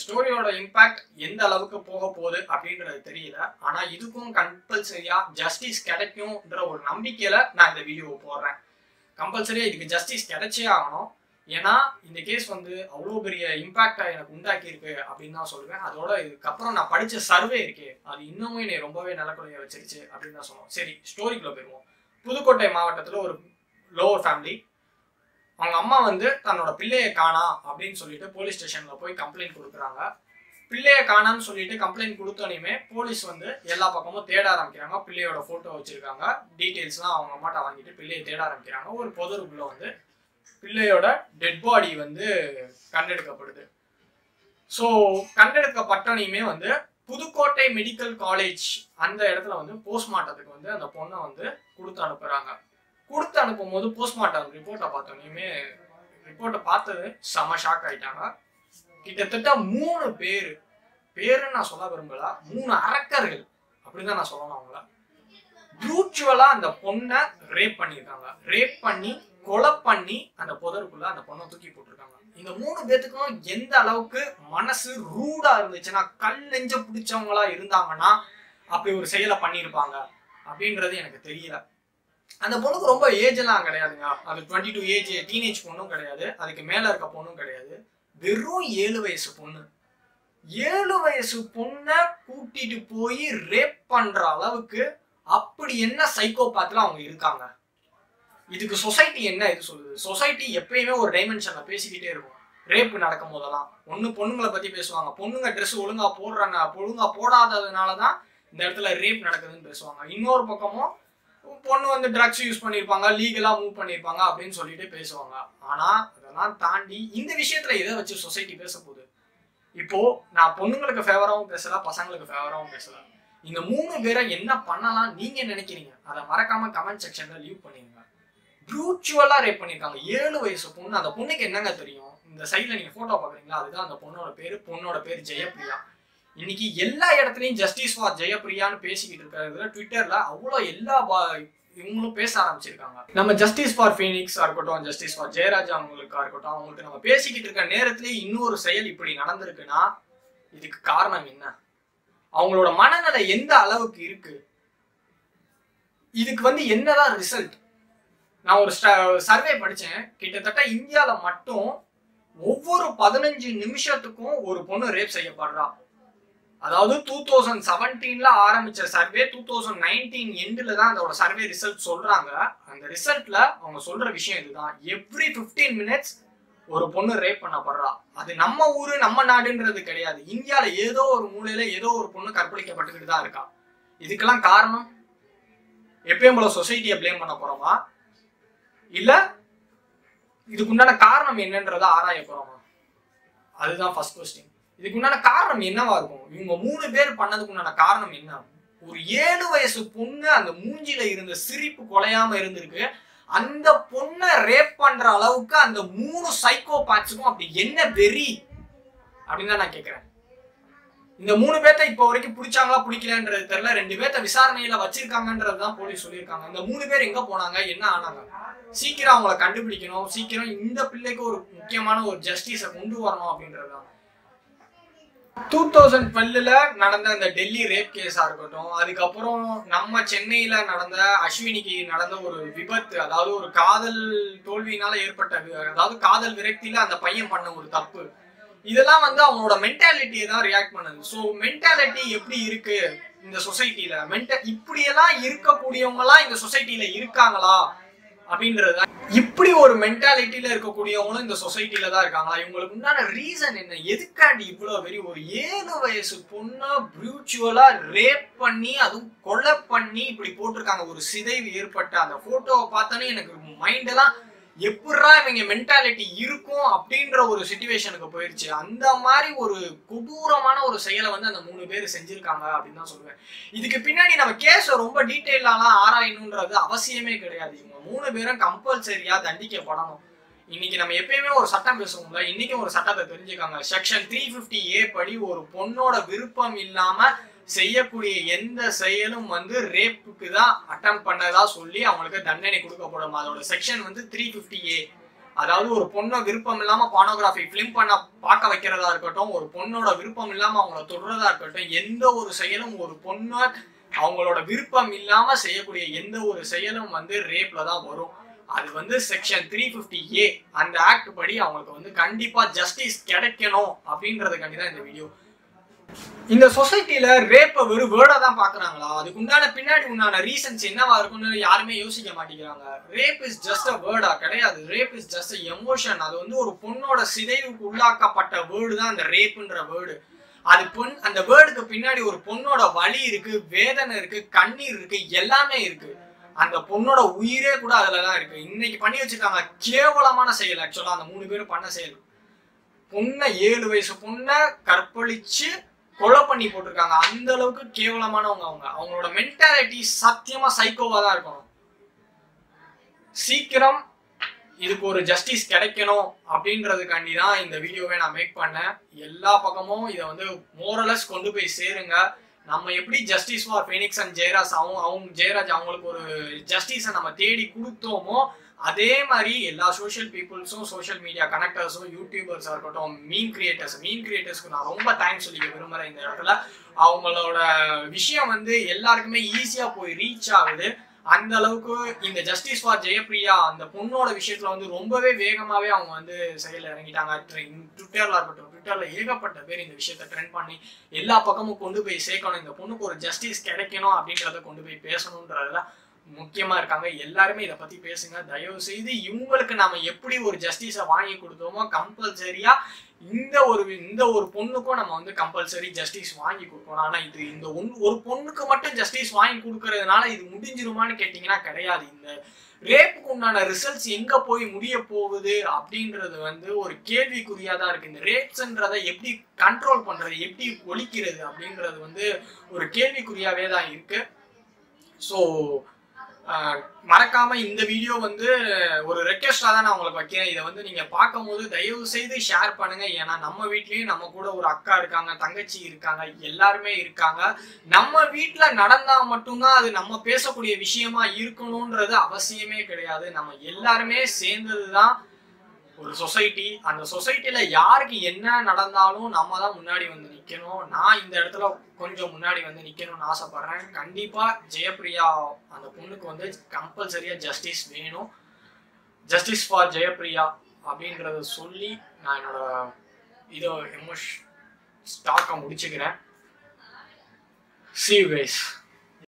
ஸ்டோரியோட impact எந்த அளவுக்கு போக போகுது அப்படின்றது தெரியல. ஆனா இதுக்கும் கம்பல்சரியா ஜஸ்டிஸ் கிடைக்கும்ன்ற ஒரு நம்பிக்கையில நான் இந்த வீடியோவை போடுறேன். கம்பல்சரியா இதுக்கு ஜஸ்டிஸ் கிடைச்சே ஆகணும். ஏன்னா இந்த கேஸ் வந்து அவ்வளோ பெரிய இம்பாக்டா எனக்கு உண்டாக்கி இருக்கு அப்படின்னு தான் சொல்லுவேன். அதோட இதுக்கப்புறம் நான் படிச்ச சர்வே இருக்கே அது இன்னமும் என்னை ரொம்பவே நிலக்குலைய வச்சிருச்சு அப்படின்னு தான் சொல்லுவோம். சரி, ஸ்டோரிக்குள்ள போயிருவோம். புதுக்கோட்டை மாவட்டத்துல ஒரு லோவர் ஃபேமிலி, அவங்க அம்மா வந்து தன்னோட பிள்ளையை காணா அப்படின்னு சொல்லிட்டு போலீஸ் ஸ்டேஷன்ல போய் கம்ப்ளைண்ட் கொடுக்குறாங்க. பிள்ளையை காணான்னு சொல்லிட்டு கம்ப்ளைண்ட் கொடுத்தோனையுமே போலீஸ் வந்து எல்லா பக்கமும் தேட ஆரம்பிக்கிறாங்க. பிள்ளையோட போட்டோ வச்சிருக்காங்க, டீட்டெயில்ஸ்லாம் அவங்க அம்மாட்ட வாங்கிட்டு பிள்ளையை தேட ஆரம்பிக்கிறாங்க. ஒரு பொதருக்குள்ள வந்து பிள்ளையோட டெட் பாடி வந்து கண்டெடுக்கப்படுது. ஸோ கண்டெடுக்கப்பட்டனையுமே வந்து புதுக்கோட்டை மெடிக்கல் காலேஜ் அந்த இடத்துல வந்து போஸ்ட்மார்ட்டத்துக்கு வந்து அந்த பொண்ணை வந்து கொடுத்து அனுப்புறாங்க. கொடுத்து அனுப்பும் போது போஸ்ட்மார்ட்டம் ரிப்போர்ட்டை பார்த்தோன்னே ரிப்போர்ட்டை பார்த்தது செம ஷாக் ஆயிட்டாங்க. கிட்டத்தட்ட 3 பேருன்னு நான் சொல்ல விரும்பல, 3 அரக்கர்கள் அப்படிதான் நான் சொல்லணும். அவங்கள ப்ரூச்சுவலா அந்த பொண்ணை ரேப் பண்ணியிருக்காங்க. ரேப் பண்ணி கொலை பண்ணி அந்த புதருக்குள்ள அந்த பொண்ணை தூக்கி போட்டிருக்காங்க. இந்த 3 பேத்துக்கும் எந்த அளவுக்கு மனசு ரூடா இருந்துச்சுன்னா, கல் நெஞ்ச பிடிச்சவங்களா இருந்தாங்கன்னா அப்படி ஒரு செயலை பண்ணியிருப்பாங்க அப்படின்றது எனக்கு தெரியல. அந்த பொண்ணுக்கு ரொம்ப ஏஜ் எல்லாம் கிடையாதுங்க. அது 22 ஏஜ், டீனேஜ் பொண்ணும் கிடையாது, அதுக்கு மேல இருக்க பொண்ணும் கிடையாது. வெறும் 7 வயசு பொண்ணு. 7 வயசு பொண்ணை கூட்டிட்டு போய் ரேப் பண்ற அளவுக்கு அப்படி என்ன சைக்கோபாத்ல அவங்க இருக்காங்க. இதுக்கு சொசைட்டி என்ன இது சொல்லுது? சொசைட்டி எப்பயுமே ஒரு டைமென்ஷன்ல பேசிக்கிட்டே இருக்கும். ரேப் நடக்கும் போதெல்லாம் ஒண்ணு பொண்ணுங்களை பத்தி பேசுவாங்க, பொண்ணுங்க ட்ரெஸ் ஒழுங்கா போடுறாங்க, ஒழுங்கா போடாததுனாலதான் இந்த இடத்துல ரேப் நடக்குதுன்னு பேசுவாங்க. இன்னொரு பக்கமும் பொண்ணு வந்து ட்ரக்ஸ் யூஸ் பண்ணியிருப்பாங்க, லீகலா மூவ் பண்ணியிருப்பாங்க அப்படின்னு சொல்லிட்டு பேசுவாங்க. ஆனா அதெல்லாம் தாண்டி இந்த விஷயத்துல எதை வச்சு சொசைட்டி பேச போகுது? இப்போ நான் பொண்ணுங்களுக்கு ஃபேவராகவும் பேசல, பசங்களுக்கு ஃபேவராகவும் பேசல. இந்த 3 பேரை என்ன பண்ணலாம் நீங்க நினைக்கிறீங்க? அதை மறக்காம கமெண்ட் செக்ஷன்ல லீவ் பண்ணிருங்க. ப்ரூச்சுவலா ரேப் பண்ணிருக்காங்க. 7 வயசு பொண்ணு. அந்த பொண்ணுக்கு என்னங்க தெரியும்? இந்த சைட்ல நீங்க போட்டோ பாக்குறீங்களா, அதுதான் அந்த பொண்ணோட பேரு. பொண்ணோட பேர் ஜெயப்பிரியா. இன்னைக்கு எல்லா இடத்துலயும் ஜஸ்டிஸ் ஃபார் ஜெயப்பிரியான்னு பேசிக்கிட்டு இருக்கிறதுல ட்விட்டர்ல அவ்வளோ எல்லா இவங்களும் பேச ஆரம்பிச்சிருக்காங்க. நம்ம ஜஸ்டிஸ் ஃபார் ஃபீனிக்ஸா இருக்கட்டும், ஜஸ்டிஸ் ஃபார் ஜெயராஜா அவங்களுக்கா இருக்கட்டும், அவங்களுக்கு நம்ம பேசிக்கிட்டு இருக்க நேரத்திலேயே இன்னொரு செயல் இப்படி நடந்திருக்குன்னா இதுக்கு காரணம் என்ன? அவங்களோட மனநிலை எந்த அளவுக்கு இருக்கு? இதுக்கு வந்து என்னதான் ரிசல்ட்? நான் ஒரு சர்வே படிச்சேன். கிட்டத்தட்ட இந்தியால மட்டும் ஒவ்வொரு 15 நிமிஷத்துக்கும் ஒரு பொண்ணு ரேப் செய்யப்படுறா. அதாவது 2017ல ஆரம்பிச்ச சர்வே 2019 எண்ட்ல தான் அதோட சர்வே ரிசல்ட் சொல்றாங்க. அந்த ரிசல்ட்ல அவங்க சொல்ற விஷயம் இதுதான். எவ்ரி 15 minutes ஒரு பொண்ணு ரேப் பண்ணப்படுறா. அது நம்ம ஊரு நம்ம நாடுன்றது கிடையாது. இந்தியால ஏதோ ஒரு மூலையில ஏதோ ஒரு பொண்ணு கற்பழிக்கப்பட்டுக்கிட்டு தான் இருக்கா. இதுக்கெல்லாம் காரணம் எப்பயும் போல சொசைட்டியை பிளேம் பண்ண போறோமா, இல்ல இதுக்கு உண்டான காரணம் என்னன்றத ஆராய போறோமா? அதுதான் ஃபர்ஸ்ட் கொஸ்டின். இதுக்கு உண்டான காரணம் என்னவா இருக்கும்? இவங்க 3 பேர் பண்ணதுக்கு உண்டான காரணம் என்ன? ஒரு 7 வயசு பொண்ணு அந்த மூஞ்சில இருந்த சிரிப்பு குலையாம இருந்திருக்கு. அந்த பொண்ணை ரேப் பண்ற அளவுக்கு அந்த 3 சைக்கோபாத்ஸுக்கும் அப்படி என்ன வெறி அப்படின்னு தான் நான் கேட்கிறேன். இந்த 3 பேர்த்த இப்ப வரைக்கும் பிடிச்சாங்களா பிடிக்கலன்றது தெரியல. 2 பேர்த்த விசாரணையில வச்சிருக்காங்கன்றதுதான் போலீஸ் சொல்லியிருக்காங்க. இந்த 3 பேர் எங்க போனாங்க, என்ன ஆனாங்க? சீக்கிரம் அவங்களை கண்டுபிடிக்கணும். சீக்கிரம் இந்த பிள்ளைக்கு ஒரு முக்கியமான ஒரு ஜஸ்டிஸை கொண்டு வரணும் அப்படின்றதுதான். 2012ல நடந்த அந்த டெல்லி ரேப் கேஸா இருக்கட்டும், அதுக்கப்புறம் நம்ம சென்னையில நடந்த அஸ்வினிக்கு நடந்த ஒரு விபத்து, அதாவது ஒரு காதல் தோல்வியினால ஏற்பட்ட, அதாவது காதல் விரக்தியில அந்த பையன் பண்ண ஒரு தப்பு, இதெல்லாம் வந்து அவங்களோட மென்டாலிட்டியை தான் ரியாக்ட் பண்ணுது. ஸோ மென்டாலிட்டி எப்படி இருக்கு இந்த சொசைட்டில, இப்படியெல்லாம் இருக்கக்கூடியவங்க எல்லாம் இந்த சொசைட்டில இருக்காங்களா அப்படின்றது. இப்படி ஒரு மென்டாலிட்டியில இருக்கக்கூடியவங்களும் இந்த சொசைட்டில தான் இருக்காங்களா? இவங்களுக்கு உண்டான ரீசன் என்ன? எதுக்காண்டி இவ்வளவு வெறி? ஒரு 7 வயசு பொண்ணை ப்ரூச்சுவலா ரேப் பண்ணி அதுவும் கொலை பண்ணி இப்படி போட்டிருக்காங்க. ஒரு சிதைவு ஏற்பட்ட அந்த போட்டோவை பார்த்தோன்னே எனக்கு மைண்ட் எல்லாம் எப்படா இவங்க மென்டாலிட்டி இருக்கும் அப்படின்ற ஒரு சிச்சுவேஷனுக்கு போயிருச்சு. அந்த மாதிரி ஒரு கொடூரமான ஒரு செயலை வந்து அந்த 3 பேர் செஞ்சிருக்காங்க அப்படின்னு தான் சொல்லுவேன். இதுக்கு பின்னாடி நம்ம கேஸை ரொம்ப டீட்டெயிலாலாம் ஆராயணுன்றது அவசியமே கிடையாது. இவங்க 3 பேரும் கம்பல்சரியா தண்டிக்கப்படணும். இன்னைக்கு நம்ம எப்பயுமே ஒரு சட்டம் பேசுவோம்ல, இன்னைக்கும் ஒரு சட்டத்தை தெரிஞ்சுக்காங்க. செக்ஷன் 350A படி ஒரு பொண்ணோட விருப்பம் இல்லாம செய்யக்கூடிய எந்த செயலும் வந்து ரேப்புக்கு தான் அட்டம் பண்ணதா சொல்லி அவங்களுக்கு தண்டனை கொடுக்கப்படும். அதோட செக்ஷன் வந்து 350A. அதாவது ஒரு பொண்ணை விருப்பம் இல்லாம பானோகிராஃபி ஃபிலிம் பண்ண பார்க்க வைக்கிறதா இருக்கட்டும், ஒரு பொண்ணோட விருப்பம் இல்லாம அவங்கள தொடுறதா இருக்கட்டும், எந்த ஒரு செயலும் ஒரு பொண்ணை அவங்களோட விருப்பம் இல்லாம செய்யக்கூடிய எந்த ஒரு செயலும் வந்து ரேப்ல தான் வரும். அது வந்து செக்ஷன் 350A அந்த ஆக்ட் படி அவங்களுக்கு வந்து கண்டிப்பா ஜஸ்டிஸ் கிடைக்கணும் அப்படின்றதுக்காண்டி தான் இந்த வீடியோ. இந்த சொசைட்டில ரேப்ப வெறும் வேர்டா தான் பாக்குறாங்களா? அதுக்கு உண்டான பின்னாடி உண்டான ரீசன்ஸ் என்னவா இருக்கும்னு யாருமே யோசிக்க மாட்டேங்கிறாங்க. ரேப் இஸ் ஜஸ்ட் அ வேர்டா கிடையாது. Rap is just emotion. அது வந்து ஒரு பொண்ணோட சிதைவுக்கு உள்ளாக்கப்பட்ட வேர்டு தான் அந்த ரேப்ன்ற வேர்டு. அது அந்த வேர்டுக்கு பின்னாடி ஒரு பொண்ணோட வலி இருக்கு, வேதனை இருக்கு, கண்ணீர் இருக்கு, எல்லாமே இருக்கு. அந்த பொண்ணோட உயிரே கூட அதுலதான் இருக்கு. இன்னைக்கு பண்ணி வச்சிருக்காங்க கேவலமான செயல். ஆக்சுவலா அந்த 3 பேரும் பண்ண செயல், பொண்ணை 7 வயசு பொண்ணை கற்பழிச்சு கொலை பண்ணி போட்டிருக்காங்க. அந்த அளவுக்கு கேவலமானவங்க அவங்க. அவங்களோட மென்டாலிட்டி சத்தியமா சைக்கோவா தான் இருக்கணும். சீக்கிரம் இதுக்கு ஒரு ஜஸ்டிஸ் கிடைக்கணும் அப்படின்றதுக்காண்டி தான் இந்த வீடியோவை நான் மேக் பண்ணேன். எல்லா பக்கமும் இதை வந்து மோரலஸ் கொண்டு போய் சேருங்க. நம்ம எப்படி justice for Fenix and Jeyaraj Jeyaraj அவங்களுக்கு ஒரு ஜஸ்டிஸை நம்ம தேடி கொடுத்தோமோ, அதே மாதிரி எல்லா சோஷியல் பீப்புள்ஸும், சோஷியல் மீடியா கனெக்டர்ஸும், யூடியூபர்ஸா இருக்கட்டும், மீன் கிரியேட்டர்ஸ்க்கு நான் ரொம்ப தேங்க்ஸ் சொல்லிக்க விரும்புறேன். இந்த இடத்துல அவங்களோட விஷயம் வந்து எல்லாருக்குமே ஈஸியா போய் ரீச் ஆகுது. அந்த அளவுக்கு இந்த ஜஸ்டிஸ் ஃபார் ஜெயப்பிரியா அந்த பொண்ணோட விஷயத்துல வந்து ரொம்பவே வேகமாவே அவங்க வந்து செயல இறங்கிட்டாங்க. ட்விட்டர்ல இருக்கட்டும், ட்விட்டர்ல ஏகப்பட்ட பேர் இந்த விஷயத்த ட்ரெண்ட் பண்ணி எல்லா பக்கமும் கொண்டு போய் சேர்க்கணும், இந்த பொண்ணுக்கு ஒரு ஜஸ்டிஸ் கிடைக்கணும் அப்படின்றத கொண்டு போய் பேசணும்ன்றதுல முக்கியமா இருக்காங்க. எல்லாருமே இதை பத்தி பேசுங்க. தயவு செய்து இவங்களுக்கு நாம எப்படி ஒரு ஜஸ்டிஸை வாங்கி கொடுத்தோமோ கம்பல்சரியா இந்த ஒரு பொண்ணுக்கும் நம்ம வந்து கம்பல்சரி ஜஸ்டிஸ் வாங்கி கொடுக்கணும். ஆனா இந்த ஒரு பொண்ணுக்கு மட்டும் ஜஸ்டிஸ் வாங்கி கொடுக்கறதுனால இது முடிஞ்சிருமான்னு கேட்டீங்கன்னா கிடையாது. இந்த ரேப்புக்கு உண்டான ரிசல்ட்ஸ் எங்க போய் முடிய போகுது அப்படின்றது வந்து ஒரு கேள்விக்குறியா தான் இருக்கு. இந்த ரேப்ஸ்ன்றதை எப்படி கண்ட்ரோல் பண்றது, எப்படி ஒழிக்கிறது அப்படின்றது வந்து ஒரு கேள்விக்குறியாவே தான் இருக்கு. ஸோ மறக்காம இந்த வீடியோ வந்து ஒரு ரெக்வெஸ்டா தான் நான் உங்களுக்கு வைக்கிறேன். இதை வந்து நீங்க பார்க்கும் போது தயவு செய்து ஷேர் பண்ணுங்க. ஏன்னா நம்ம வீட்லயும் நம்ம கூட ஒரு அக்கா இருக்காங்க, தங்கச்சி இருக்காங்க, எல்லாருமே இருக்காங்க. நம்ம வீட்டுல நடந்தா மட்டும்தான் அது நம்ம பேசக்கூடிய விஷயமா இருக்கணும்ன்றது அவசியமே கிடையாது. நம்ம எல்லாருமே சேர்ந்ததுதான் ஒரு சொசைட்டி. அந்த சொசைட்டில யாருக்கு என்ன நடந்தாலும் நம்ம தான் முன்னாடி வந்து நிக்கணும். நான் இந்த இடத்துல கொஞ்சம் முன்னாடி வந்து நிக்கணும்னு ஆசைப்படுறேன். கண்டிப்பா ஜெயப்பிரியா அந்த பொண்ணுக்கு வந்து கம்பல்சரியா ஜஸ்டிஸ் வேணும். ஜஸ்டிஸ் ஃபார் ஜெயப்பிரியா அப்படின்றத சொல்லி நான் என்னோட ஸ்டாக்கை முடிச்சுக்கிறேன். See you guys.